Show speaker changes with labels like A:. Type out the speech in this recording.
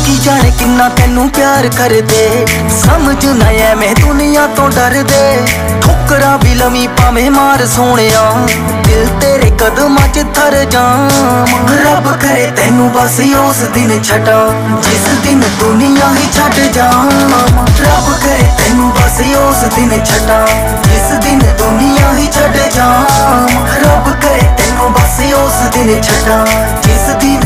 A: की जाने किन्ना तेनू प्यार कर दे, समझ ना मैं दुनिया तो डर दे। ठोकरा भी लमी भावें मार सोनिया, दिल तेरे कदमां च थर जाम। रब करे तेनू बस उस दिन छटा, जिस दिन दुनिया ही छड़ जाम। रब करे तेनू बस उस दिन छटा, जिस दिन दुनिया ही छड़ जाम। रब करे तेनू बस उस दिन छटा, जिस दिन